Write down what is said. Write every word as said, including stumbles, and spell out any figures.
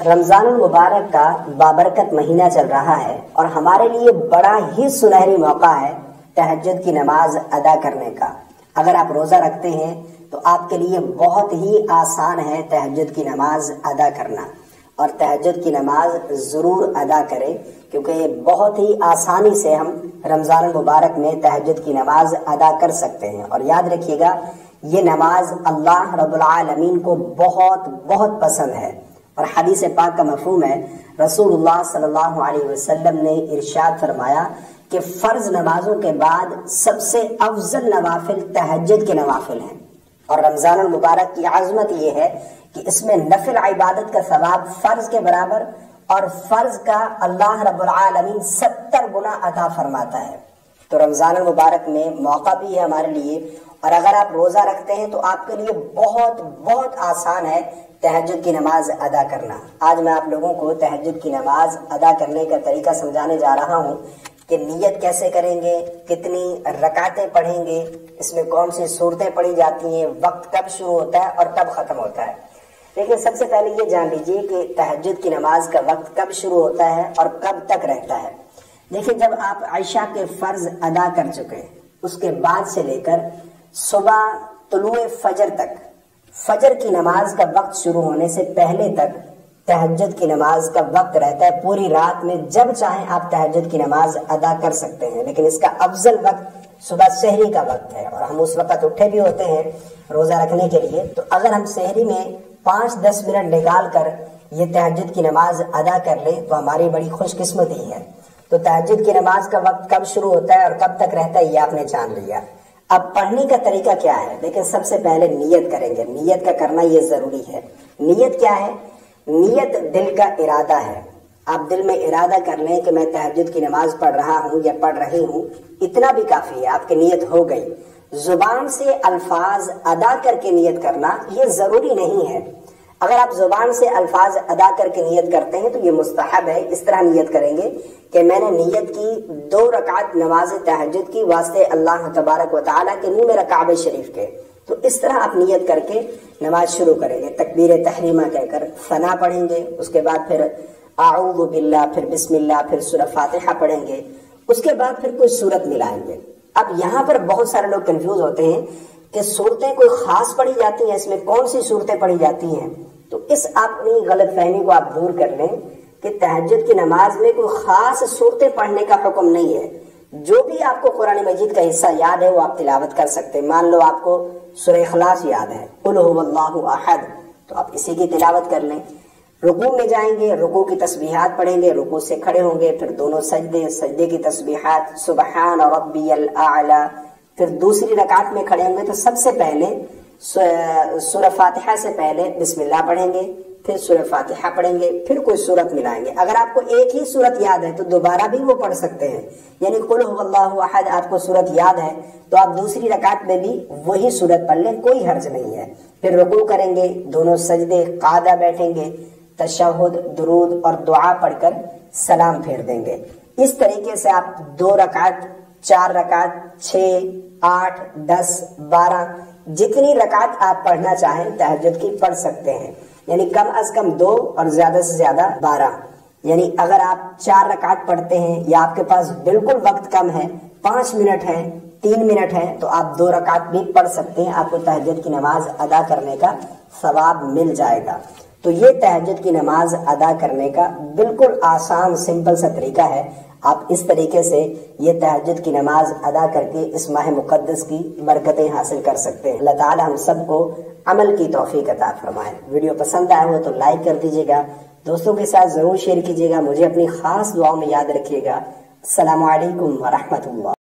رمضان المبارک کا بابرکت مہینہ چل رہا ہے اور ہمارے لیے بڑا ہی سنہری موقع ہے تہجد کی نماز ادا کرنے کا۔ اگر آپ روزہ رکھتے ہیں تو آپ کے لیے بہت ہی آسان ہے تہجد کی نماز ادا کرنا، اور تہجد کی نماز ضرور ادا کریں کیونکہ یہ بہت ہی آسانی سے ہم رمضان المبارک میں تہجد کی نماز ادا کر سکتے ہیں۔ اور یاد رکھیے گا، یہ نماز اللہ رب العالمین کو بہت بہت پسند ہے، اور حدیث پاک کا مفہوم ہے، رسول اللہ صلی اللہ علیہ وسلم نے ارشاد فرمایا کہ فرض نمازوں کے بعد سب سے افضل نوافل تہجد کے نوافل ہیں، اور رمضان المبارک کی عظمت یہ ہے کہ اس میں نفل عبادت کا ثواب فرض کے برابر اور فرض کا اللہ رب العالمین ستر گنا عطا فرماتا ہے۔ تو رمضان المبارک میں موقع بھی ہے ہمارے لیے، اور اگر آپ روزہ رکھتے ہیں تو آپ کے لیے بہت بہت آسان ہے تہجد کی نماز ادا کرنا۔ آج میں آپ لوگوں کو تہجد کی نماز ادا کرنے کا طریقہ سمجھانے جا رہا ہوں کہ نیت کیسے کریں گے، کتنی رکعتیں پڑھیں گے، اس میں کون سی صورتیں پڑھی جاتی ہیں، وقت کب شروع ہوتا ہے اور کب ختم ہوتا ہے۔ لیکن سب سے پہلے یہ جان لیجئے کہ تہجد کی نماز کا وقت کب شروع ہوتا ہے اور کب تک رہتا ہے۔ دیکھیں، جب آپ عشاء کے فرض ادا کر چکے اس کے بعد سے لے کر صبح طلوع فجر تک، فجر کی نماز کا وقت شروع ہونے سے پہلے تک تہجد کی نماز کا وقت رہتا ہے۔ پوری رات میں جب چاہیں آپ تہجد کی نماز ادا کر سکتے ہیں، لیکن اس کا افضل وقت صبح سحری کا وقت ہے، اور ہم اس وقت اٹھے بھی ہوتے ہیں روزہ رکھنے کے لیے۔ تو اگر ہم سحری میں پانچ دس منٹ نکال کر یہ تہجد کی نماز ادا کر لیں تو ہماری بڑی خوش قسمتی ہے۔ تو تہجد کی نماز کا وقت کب شروع ہوتا ہے اور کب تک رہتا ہے یہ آپ نے جان لیا۔ اب پڑھنے کا طریقہ کیا ہے؟ لیکن سب سے پہلے نیت کریں گے، نیت کا کرنا یہ ضروری ہے۔ نیت کیا ہے؟ نیت دل کا ارادہ ہے۔ آپ دل میں ارادہ کر لیں کہ میں تہجد کی نماز پڑھ رہا ہوں یا پڑھ رہی ہوں، اتنا بھی کافی ہے، آپ کی نیت ہو گئی۔ زبان سے الفاظ ادا کر کے نیت کرنا یہ ضروری نہیں ہے۔ اگر آپ زبان سے الفاظ ادا کر کے نیت کرتے ہیں تو یہ مستحب ہے۔ اس طرح نیت کریں گے کہ میں نے نیت کی دو رکعت نماز تہجد کی واسطے اللہ تبارک و تعالیٰ کے منہ میں کعبہ شریف کے، تو اس طرح آپ نیت کر کے نماز شروع کریں گے۔ تکبیر تحریمہ کہہ کر ثنا پڑھیں گے، اس کے بعد پھر اعوذ باللہ، پھر بسم اللہ، پھر سورہ فاتحہ پڑھیں گے، اس کے بعد پھر کوئی سورت ملائیں گے۔ اب یہاں پر بہت سارے لوگ کنفیوز ہوتے ہیں کہ صورتیں کوئی خاص پڑھی جاتی ہیں، اس میں کون سی صورتیں پڑھی جاتی ہیں؟ تو اس اپنی غلط فہمی کو آپ دور کر لیں کہ تہجد کی نماز میں کوئی خاص صورتیں پڑھنے کا حکم نہیں ہے۔ جو بھی آپ کو قرآن مجید کا حصہ یاد ہے وہ آپ تلاوت کر سکتے ہیں۔ مان لو آپ کو سورہ اخلاص یاد ہے، قل هو اللہ احد، تو آپ اسی کی تلاوت کر لیں۔ رکوع میں جائیں گے، رکوع کی تسبیحات پڑھیں گے، رکوع سے کھڑے ہوں گے، پھر دونوں سجدے، سجدے کی تسبیحات سبحان ربی الاعلی، پھر دوسری رکعت میں کھڑے ہوں گے تو سب سے پہلے سورہ فاتحہ سے پہلے بسم اللہ پڑھیں گے، پھر سورہ فاتحہ پڑھیں گے، پھر کوئی سورت ملائیں گے۔ اگر آپ کو ایک ہی سورت یاد ہے تو دوبارہ بھی وہ پڑھ سکتے ہیں، یعنی قل هو اللہ احد آپ کو سورت یاد ہے تو آپ دوسری رکعت میں بھی وہی سورت پڑھ لیں، کوئی حرج نہیں ہے۔ پھر رکوع کریں گے، دونوں سجدے، قاعدہ بیٹھیں گے، تشہد، درود اور دعا پڑھ کر سلام پھیر دیں گے۔ اس طریقے سے آپ دو رکعت، چار رکعت، چھ، آٹھ، دس، بارہ، جتنی رکعت آپ پڑھنا چاہیں تہجد کی پڑھ سکتے ہیں، یعنی کم از کم دو اور زیادہ سے زیادہ بارہ۔ یعنی اگر آپ چار رکعت پڑھتے ہیں یا آپ کے پاس بالکل وقت کم ہے، پانچ منٹ ہے، تین منٹ ہے، تو آپ دو رکعت بھی پڑھ سکتے ہیں، آپ کو تہجد کی نماز ادا کرنے کا ثواب مل جائے گا۔ تو یہ تہجد کی نماز ادا کرنے کا بالکل آسان سمپل سا طریقہ ہے۔ آپ اس طریقے سے یہ تہجد کی نماز ادا کر کے اس ماہ مقدس کی برکتیں حاصل کر سکتے ہیں۔ اللہ تعالی ہم سب کو عمل کی توفیق عطا فرمائے۔ ویڈیو پسند آیا ہو تو لائک کر دیجیے گا، دوستوں کے ساتھ ضرور شیئر کیجیے گا، مجھے اپنی خاص دعاؤں میں یاد رکھیے گا۔ السلام علیکم ورحمۃ اللہ۔